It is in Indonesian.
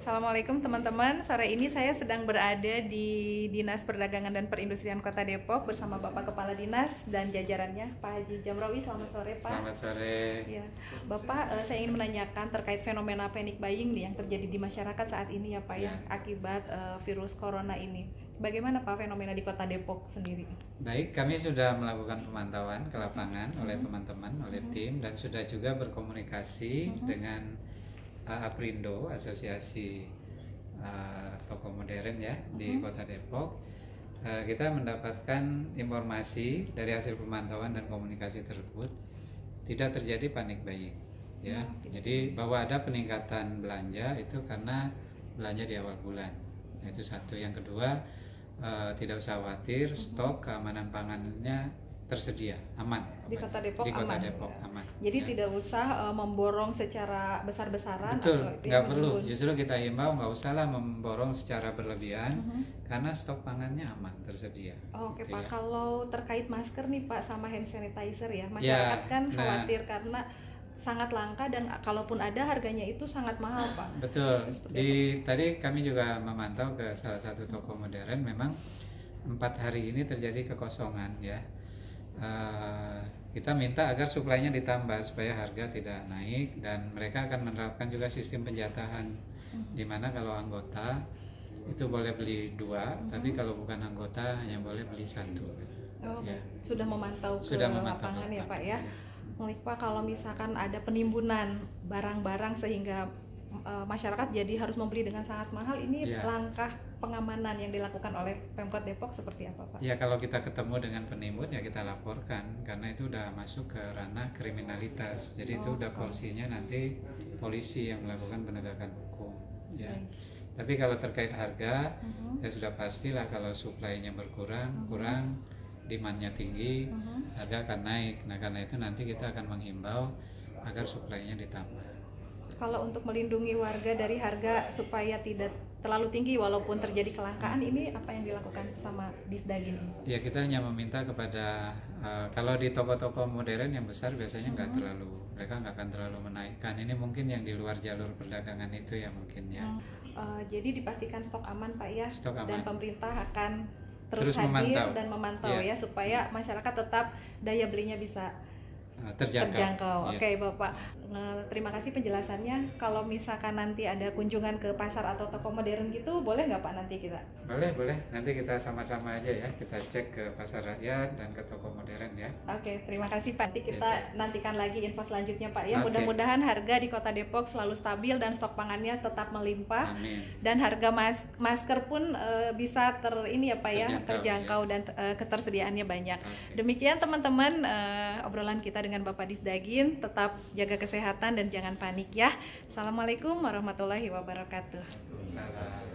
Assalamualaikum teman-teman. Sore ini saya sedang berada di Dinas Perdagangan dan Perindustrian Kota Depok bersama Bapak Kepala Dinas dan jajarannya, Pak Haji Jamrawi. Selamat sore, Pak. Selamat sore. Ya, Bapak, saya ingin menanyakan terkait fenomena panic buying yang terjadi di masyarakat saat ini ya, Pak, ya, akibat virus corona ini. Bagaimana Pak fenomena di Kota Depok sendiri? Baik, kami sudah melakukan pemantauan ke lapangan oleh teman-teman, oleh tim, dan sudah juga berkomunikasi dengan Aprindo, Asosiasi Toko Modern ya di Kota Depok. Kita mendapatkan informasi dari hasil pemantauan dan komunikasi tersebut tidak terjadi panic buying ya. Jadi bahwa ada peningkatan belanja itu karena belanja di awal bulan. Itu satu. Yang kedua, tidak usah khawatir, stok keamanan pangannya tersedia, aman di Kota Depok. Di Kota aman. Depok aman. Jadi ya. Tidak usah memborong secara besar-besaran. Betul, nggak perlu. Justru kita himbau nggak usahlah memborong secara berlebihan karena stok pangannya aman, tersedia. Oke gitu Pak, ya. Kalau terkait masker nih Pak sama hand sanitizer ya, masyarakat kan khawatir karena sangat langka dan kalaupun ada harganya itu sangat mahal Pak. Betul. Tadi kami juga memantau ke salah satu toko modern, memang 4 hari ini terjadi kekosongan ya. Kita minta agar suplainya ditambah supaya harga tidak naik, dan mereka akan menerapkan juga sistem penjatahan di mana kalau anggota itu boleh beli 2, tapi kalau bukan anggota hanya boleh beli 1. Ya. Sudah memantau ke lapangan ya Pak ya. Pak, kalau misalkan ada penimbunan barang-barang sehingga masyarakat jadi harus membeli dengan sangat mahal, ini langkah pengamanan yang dilakukan oleh Pemkot Depok seperti apa Pak? Ya, kalau kita ketemu dengan penimbun ya kita laporkan, karena itu udah masuk ke ranah kriminalitas. Jadi itu udah porsinya nanti polisi yang melakukan penegakan hukum ya. Tapi kalau terkait harga ya sudah pastilah kalau suplainya berkurang, demand-nya tinggi, harga akan naik. Nah, karena itu nanti kita akan menghimbau agar suplainya ditambah. Kalau untuk melindungi warga dari harga supaya tidak terlalu tinggi walaupun terjadi kelangkaan, ini apa yang dilakukan sama Disdagin ini? Ya, kita hanya meminta kepada kalau di toko-toko modern yang besar biasanya mereka nggak akan terlalu menaikkan. Ini mungkin yang di luar jalur perdagangan itu ya mungkin ya. Jadi dipastikan stok aman Pak ya, stok aman. Dan pemerintah akan terus hadir dan memantau ya supaya masyarakat tetap daya belinya bisa terjangkau. Oke, Bapak. Terima kasih penjelasannya. Kalau misalkan nanti ada kunjungan ke pasar atau toko modern gitu, boleh nggak Pak nanti kita? Boleh. Nanti kita sama-sama aja ya. Kita cek ke pasar rakyat dan ke toko modern ya. Oke, terima kasih Pak. Nanti kita nantikan lagi info selanjutnya Pak ya. Mudah-mudahan harga di Kota Depok selalu stabil dan stok pangannya tetap melimpah. Amin. Dan harga masker pun bisa terjangkau dan ketersediaannya banyak. Demikian teman-teman obrolan kita dengan Bapak Disdagin. Tetap jaga kesehatan dan jangan panik ya. Assalamualaikum warahmatullahi wabarakatuh.